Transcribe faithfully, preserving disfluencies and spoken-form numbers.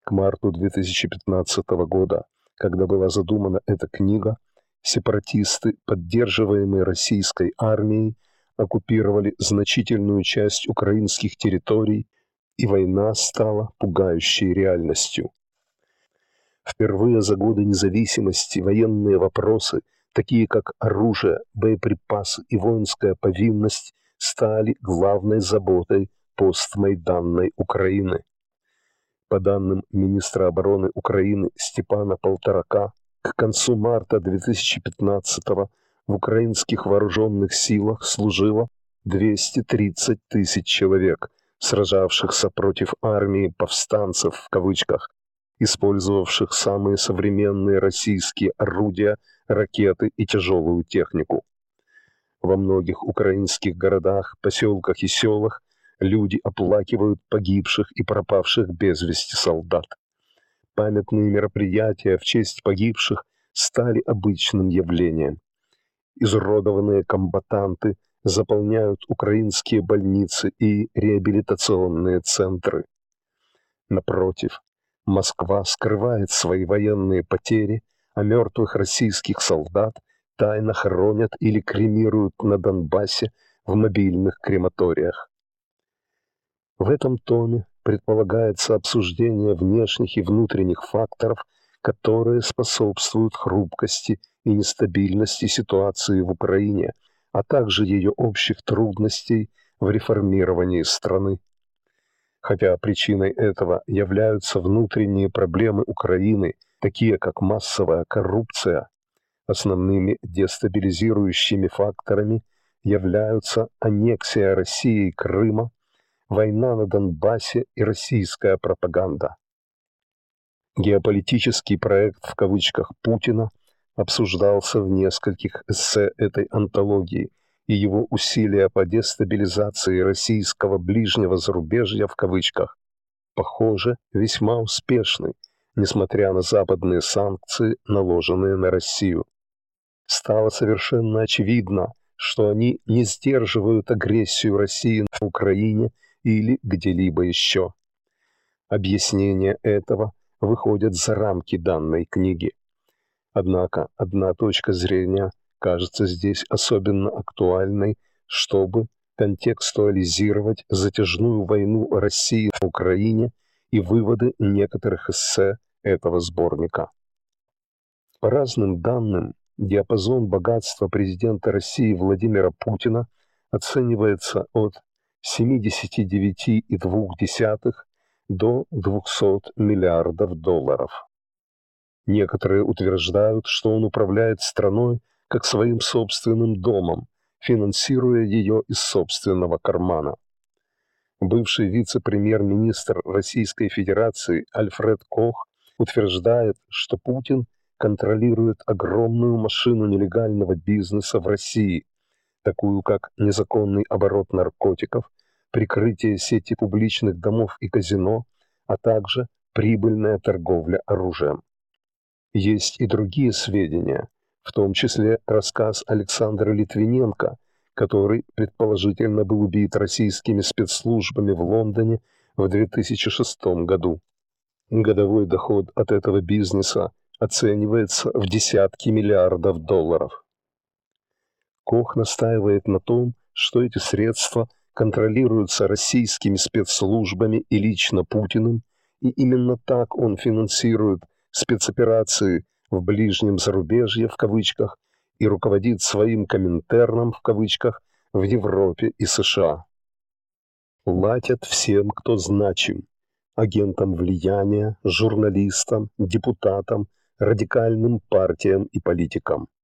К марту две тысячи пятнадцатого года, когда была задумана эта книга, сепаратисты, поддерживаемые российской армией, оккупировали значительную часть украинских территорий, и война стала пугающей реальностью. Впервые за годы независимости военные вопросы, такие как оружие, боеприпасы и воинская повинность, стали главной заботой постмайданной Украины. По данным министра обороны Украины Степана Полторака, к концу марта две тысячи пятнадцатого в украинских вооруженных силах служило двести тридцать тысяч человек, сражавшихся против армии «повстанцев» в кавычках, использовавших самые современные российские орудия, ракеты и тяжелую технику. Во многих украинских городах, поселках и селах люди оплакивают погибших и пропавших без вести солдат. Памятные мероприятия в честь погибших стали обычным явлением. Изуродованные комбатанты заполняют украинские больницы и реабилитационные центры. Напротив, Москва скрывает свои военные потери, а мертвых российских солдат тайно хоронят или кремируют на Донбассе в мобильных крематориях. В этом томе предполагается обсуждение внешних и внутренних факторов, которые способствуют хрупкости и нестабильности ситуации в Украине, а также ее общих трудностей в реформировании страны. Хотя причиной этого являются внутренние проблемы Украины, такие как массовая коррупция, основными дестабилизирующими факторами являются аннексия Россией Крыма, война на Донбассе и российская пропаганда. Геополитический проект в кавычках Путина обсуждался в нескольких эссе этой антологии, и его усилия по дестабилизации российского ближнего зарубежья в кавычках, похоже, весьма успешны, несмотря на западные санкции, наложенные на Россию. Стало совершенно очевидно, что они не сдерживают агрессию России на Украине или где-либо еще. Объяснения этого выходят за рамки данной книги. Однако одна точка зрения кажется здесь особенно актуальной, чтобы контекстуализировать затяжную войну России в Украине и выводы некоторых эссе этого сборника. По разным данным, диапазон богатства президента России Владимира Путина оценивается от семидесяти девяти целых двух десятых до двухсот миллиардов долларов. Некоторые утверждают, что он управляет страной как своим собственным домом, финансируя ее из собственного кармана. Бывший вице-премьер-министр Российской Федерации Альфред Кох утверждает, что Путин контролирует огромную машину нелегального бизнеса в России, такую как незаконный оборот наркотиков, прикрытие сети публичных домов и казино, а также прибыльная торговля оружием. Есть и другие сведения, в том числе рассказ Александра Литвиненко, который предположительно был убит российскими спецслужбами в Лондоне в две тысячи шестом году. Годовой доход от этого бизнеса оценивается в десятки миллиардов долларов. Кох настаивает на том, что эти средства контролируются российскими спецслужбами и лично Путиным, и именно так он финансирует спецоперации в ближнем зарубежье в кавычках и руководит своим Коминтерном в кавычках в Европе и США. Платят всем, кто значим: агентам влияния, журналистам, депутатам, радикальным партиям и политикам.